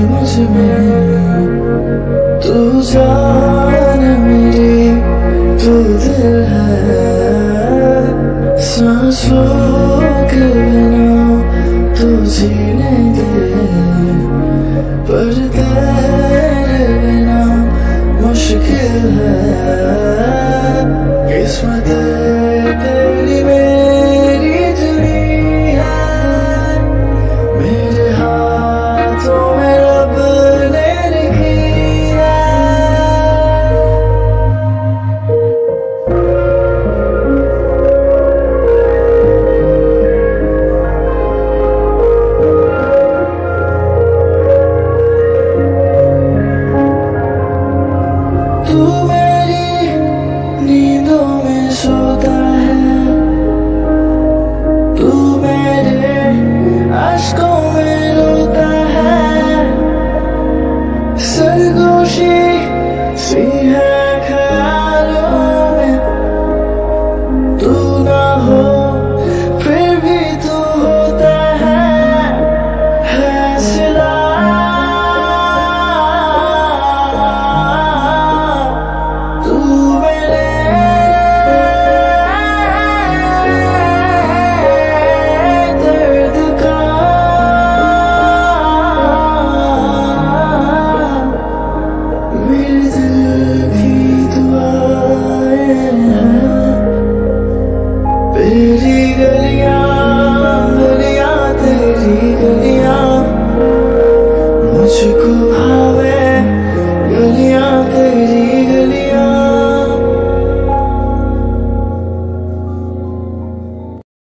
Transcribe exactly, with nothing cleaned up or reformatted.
मुझ में, तू जान मेरी, तू दिल है। सांसों के बिना तू जीने दे, पर तेरे बिना मुश्किल है। किस्मत तेरी मेरी जुड़ी है, मेरे हाथों में रब ने लिखी है। तू मेरी नींदों में सोता है, तू मेरे अश्कों में रोता है। सरगोशी सी है ख्यालों में, तू ना हो फिर भी तू होता है। है सिला तू मेरे दर्द का, मेरे दिल की दुआएं हैं। तेरी गलियां गलियां तेरी गलियां मुझको